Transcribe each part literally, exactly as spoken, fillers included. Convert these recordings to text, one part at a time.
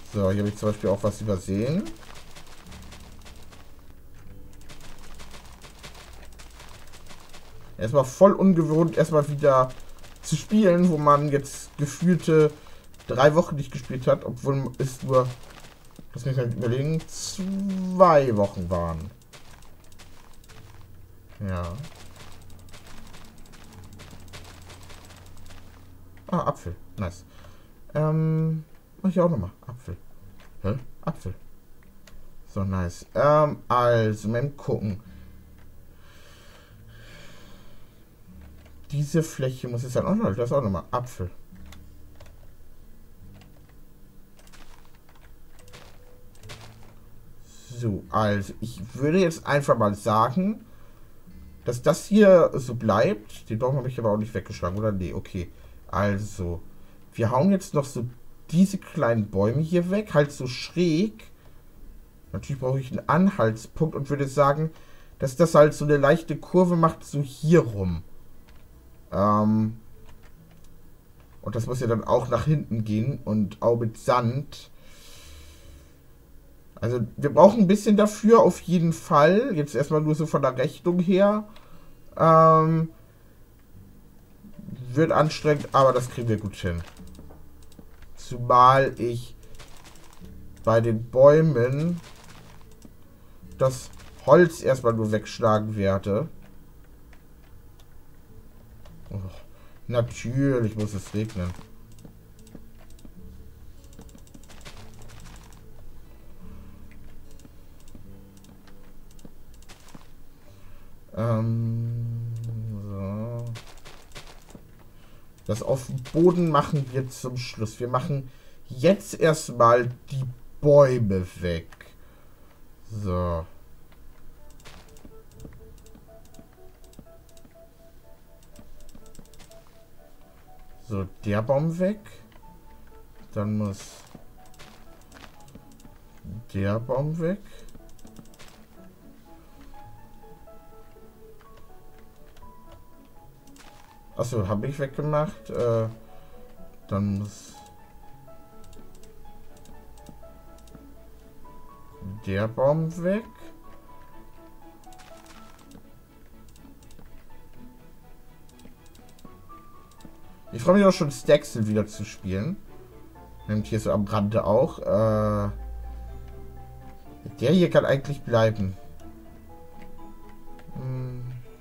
So, hier habe ich zum Beispiel auch was übersehen. Erstmal voll ungewohnt, erstmal wieder zu spielen, wo man jetzt gefühlte drei Wochen nicht gespielt hat, obwohl es nur, lass mich halt überlegen, zwei Wochen waren. Ja. Ah, Apfel. Nice. Ähm, mach ich auch nochmal. Apfel. Hä? Apfel. So, nice. Ähm, also, mal gucken. Diese Fläche muss jetzt dann auch noch, das ist auch nochmal Apfel. So, also, ich würde jetzt einfach mal sagen, dass das hier so bleibt. Den Baum habe ich aber auch nicht weggeschlagen, oder? Nee, okay. Also, wir hauen jetzt noch so diese kleinen Bäume hier weg, halt so schräg. Natürlich brauche ich einen Anhaltspunkt und würde sagen, dass das halt so eine leichte Kurve macht, so hier rum. Ähm, und das muss ja dann auch nach hinten gehen und auch mit Sand. Also wir brauchen ein bisschen dafür, auf jeden Fall. Jetzt erstmal nur so von der Richtung her. Ähm, wird anstrengend, aber das kriegen wir gut hin. Zumal ich bei den Bäumen das Holz erstmal nur wegschlagen werde. Oh, natürlich muss es regnen. Ähm, so. Das auf dem Boden machen wir zum Schluss. Wir machen jetzt erstmal die Bäume weg. So. So, der Baum weg. Dann muss der Baum weg. Achso, habe ich weggemacht. Äh, dann muss der Baum weg. Ich freue mich auch schon, Staxel wieder zu spielen. Nimmt hier so am Rande auch. Äh, der hier kann eigentlich bleiben. Hm.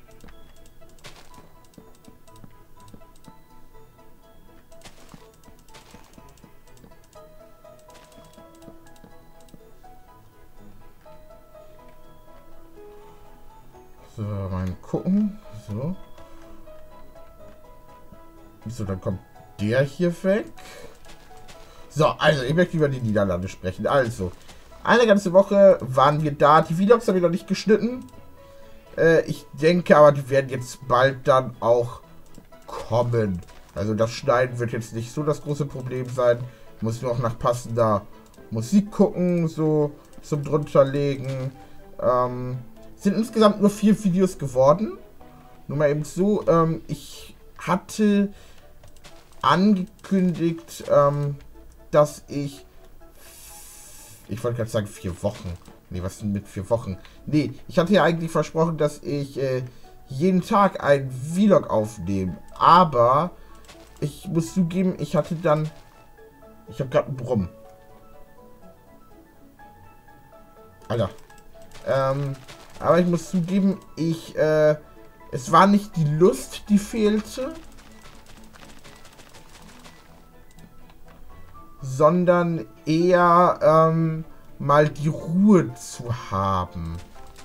So, mal gucken. So. So, dann kommt der hier weg. So, also, ich möchte über die Niederlande sprechen. Also, eine ganze Woche waren wir da. Die Vlogs habe ich noch nicht geschnitten. Äh, ich denke aber, die werden jetzt bald dann auch kommen. Also, das Schneiden wird jetzt nicht so das große Problem sein. Ich muss nur noch nach passender Musik gucken, so zum drunterlegen. Ähm, sind insgesamt nur vier Videos geworden. Nur mal eben so, ähm, ich hatte angekündigt, ähm, dass ich, ich wollte gerade sagen vier Wochen. Nee, was denn mit vier Wochen? Nee, ich hatte ja eigentlich versprochen, dass ich äh, jeden Tag ein Vlog aufnehme. Aber ich muss zugeben, ich hatte dann, ich habe gerade einen Brumm. Alter. Ähm, aber ich muss zugeben, ich, äh, es war nicht die Lust, die fehlte, sondern eher ähm, mal die Ruhe zu haben.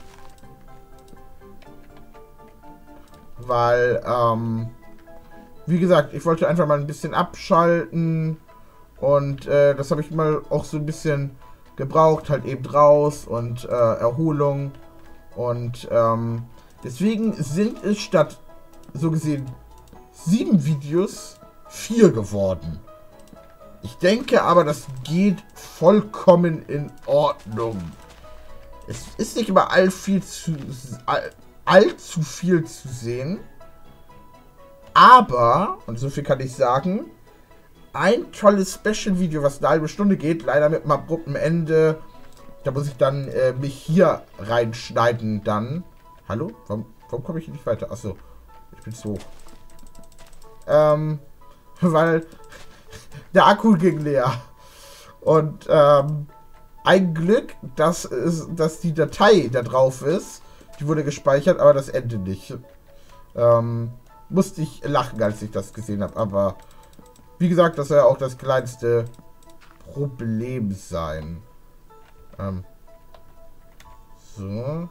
Weil, ähm, wie gesagt, ich wollte einfach mal ein bisschen abschalten und äh, das habe ich mal auch so ein bisschen gebraucht, halt eben raus und äh, Erholung und ähm, deswegen sind es statt so gesehen sieben Videos vier geworden. Ich denke aber, das geht vollkommen in Ordnung. Es ist nicht immer all viel zu, all, allzu viel zu sehen. Aber, und so viel kann ich sagen, ein tolles Special-Video, was eine halbe Stunde geht, leider mit einem abrupten Ende. Da muss ich dann äh, mich hier reinschneiden dann. Hallo? Warum, warum komme ich hier nicht weiter? Achso, ich bin zu hoch. Ähm, weil der Akku ging leer. Und ähm, ein Glück, dass, ist, dass die Datei da drauf ist. Die wurde gespeichert, aber das Ende nicht. Ähm, musste ich lachen, als ich das gesehen habe. Aber wie gesagt, das soll ja auch das kleinste Problem sein. Ähm, so.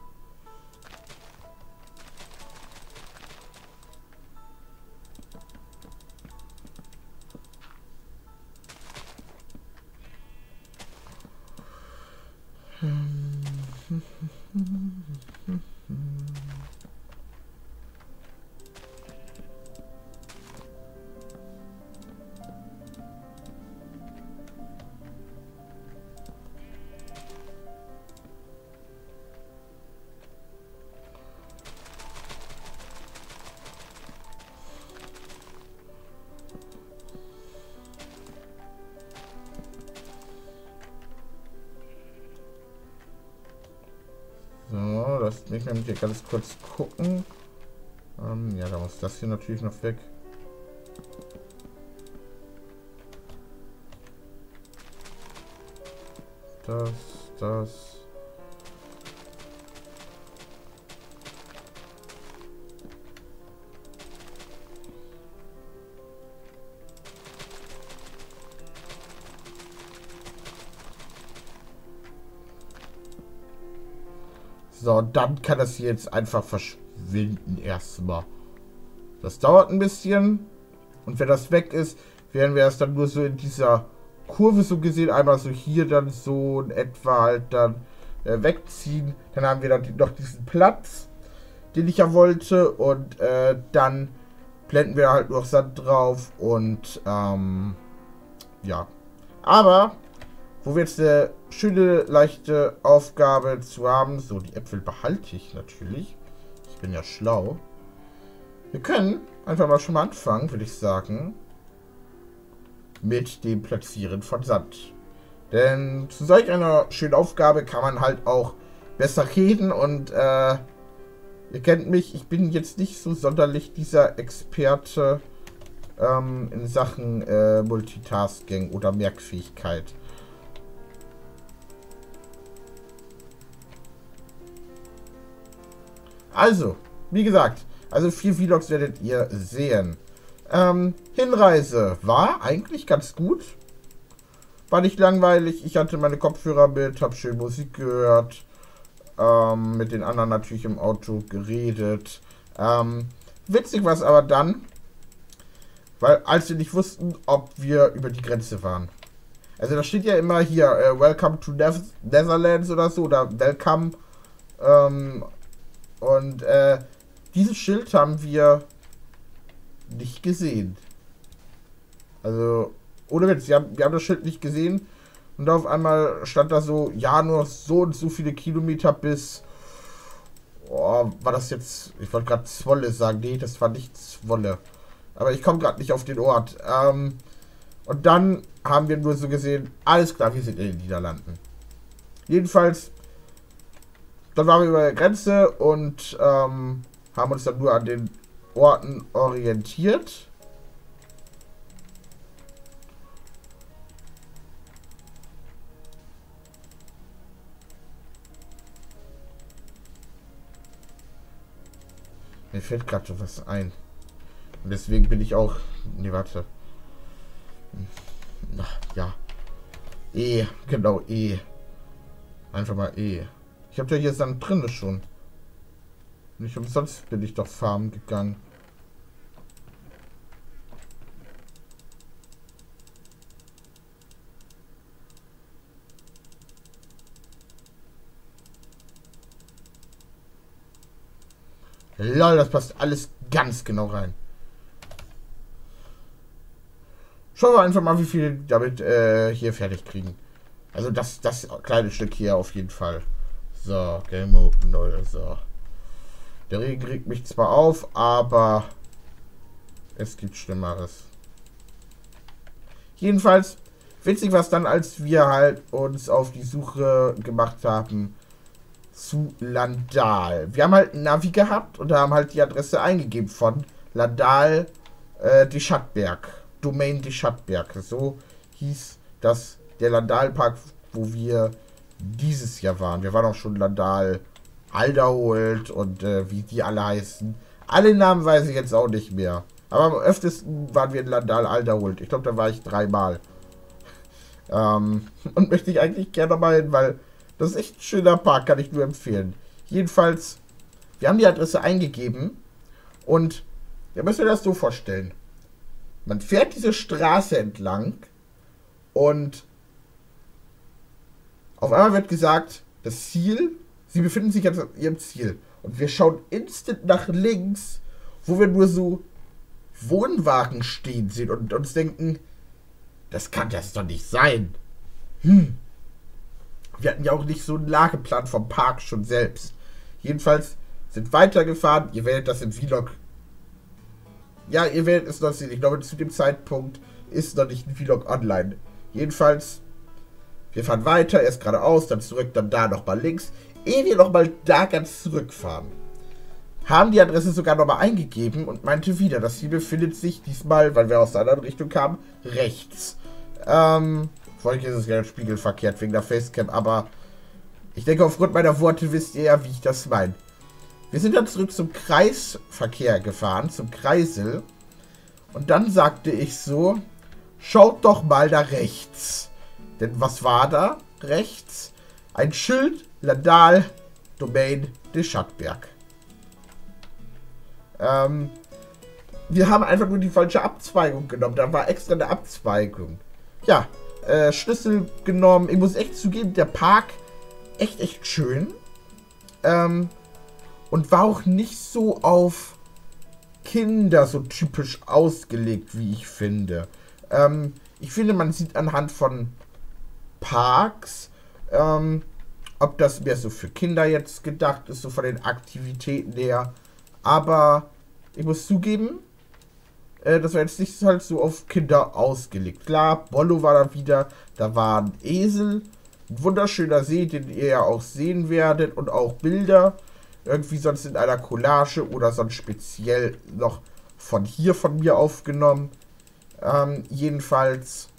So, lasst mich nämlich hier ganz kurz gucken. Ähm, ja, da muss das hier natürlich noch weg. Das, das. So, dann kann das hier jetzt einfach verschwinden erstmal. Das dauert ein bisschen. Und wenn das weg ist, werden wir es dann nur so in dieser Kurve so gesehen, einmal so hier dann so in etwa halt dann äh, wegziehen. Dann haben wir dann noch diesen Platz, den ich ja wollte. Und äh, dann blenden wir halt noch Sand drauf und ähm, ja. Aber wo wir jetzt eine schöne, leichte Aufgabe zu haben. So, die Äpfel behalte ich natürlich. Ich bin ja schlau. Wir können einfach mal schon mal anfangen, würde ich sagen. Mit dem Platzieren von Sand. Denn zu solch einer schönen Aufgabe kann man halt auch besser reden. Und äh, ihr kennt mich, ich bin jetzt nicht so sonderlich dieser Experte ähm, in Sachen äh, Multitasking oder Merkfähigkeit. Also, wie gesagt, also vier Vlogs werdet ihr sehen. Ähm, Hinreise war eigentlich ganz gut. War nicht langweilig. Ich hatte meine Kopfhörer mit, habe schön Musik gehört. Ähm, mit den anderen natürlich im Auto geredet. Ähm, witzig war es aber dann, weil als wir nicht wussten, ob wir über die Grenze waren. Also da steht ja immer hier, äh, Welcome to Neth Netherlands oder so, oder Welcome. Ähm, und äh, dieses Schild haben wir nicht gesehen. Also, ohne Witz, wir haben, wir haben das Schild nicht gesehen. Und auf einmal stand da so, ja, nur so und so viele Kilometer bis... Oh, war das jetzt... Ich wollte gerade Zwolle sagen. Nee, das war nicht Zwolle. Aber ich komme gerade nicht auf den Ort. Ähm, und dann haben wir nur so gesehen, alles klar, wir sind in den Niederlanden. Jedenfalls... Dann waren wir über der Grenze und ähm, haben uns dann nur an den Orten orientiert. Mir fällt gerade was ein. Und deswegen bin ich auch... Nee, warte. Ach, ja. E, genau, E. Einfach mal E. Ich habe ja hier Sand drin schon. Nicht umsonst bin ich doch farmen gegangen. Lol, das passt alles ganz genau rein. Schauen wir einfach mal, wie viel damit äh, hier fertig kriegen. Also das, das kleine Stück hier auf jeden Fall. So, Game Mode null. So. Der Regen regt mich zwar auf, aber es gibt Schlimmeres. Jedenfalls, witzig war es dann, als wir halt uns auf die Suche gemacht haben zu Landal. Wir haben halt ein Navi gehabt und haben halt die Adresse eingegeben von Landal äh, de Schatberg. Domain de Schatberg. So hieß das der Landalpark, wo wir dieses Jahr waren. Wir waren auch schon Landal Alderholt und äh, wie die alle heißen. Alle Namen weiß ich jetzt auch nicht mehr. Aber am öftesten waren wir in Landal Alderholt. Ich glaube, da war ich dreimal. Ähm, und möchte ich eigentlich gerne mal hin, weil das ist echt ein schöner Park, kann ich nur empfehlen. Jedenfalls, wir haben die Adresse eingegeben und ihr müsst euch das so vorstellen. Man fährt diese Straße entlang und auf einmal wird gesagt, das Ziel, sie befinden sich jetzt an ihrem Ziel. Und wir schauen instant nach links, wo wir nur so Wohnwagen stehen sehen und uns denken, das kann das doch nicht sein. Hm. Wir hatten ja auch nicht so einen Lageplan vom Park schon selbst. Jedenfalls sind weitergefahren. Ihr werdet das im Vlog... Ja, ihr werdet es noch sehen. Ich glaube, zu dem Zeitpunkt ist noch nicht ein Vlog online. Jedenfalls, wir fahren weiter, erst geradeaus, dann zurück, dann da nochmal links. Ehe wir nochmal da ganz zurückfahren, haben die Adresse sogar nochmal eingegeben und meinte wieder, das hier befindet sich diesmal, weil wir aus der anderen Richtung kamen, rechts. Ähm, vorhin ist es ja spiegelverkehrt wegen der Facecam, aber ich denke, aufgrund meiner Worte wisst ihr ja, wie ich das meine. Wir sind dann zurück zum Kreisverkehr gefahren, zum Kreisel. Und dann sagte ich so, schaut doch mal da rechts. Denn was war da rechts? Ein Schild, Landal, Domain de Schatberg. Ähm, wir haben einfach nur die falsche Abzweigung genommen. Da war extra eine Abzweigung. Ja, äh, Schlüssel genommen. Ich muss echt zugeben, der Park echt, echt schön. Ähm, und war auch nicht so auf Kinder so typisch ausgelegt, wie ich finde. Ähm, ich finde, man sieht anhand von Parks, ähm, ob das mehr so für Kinder jetzt gedacht ist, so von den Aktivitäten her. Aber ich muss zugeben, äh, das war jetzt nicht halt so auf Kinder ausgelegt. Klar, Bollo war da wieder, da war ein Esel, ein wunderschöner See, den ihr ja auch sehen werdet und auch Bilder. Irgendwie sonst in einer Collage oder sonst speziell noch von hier von mir aufgenommen. Ähm, jedenfalls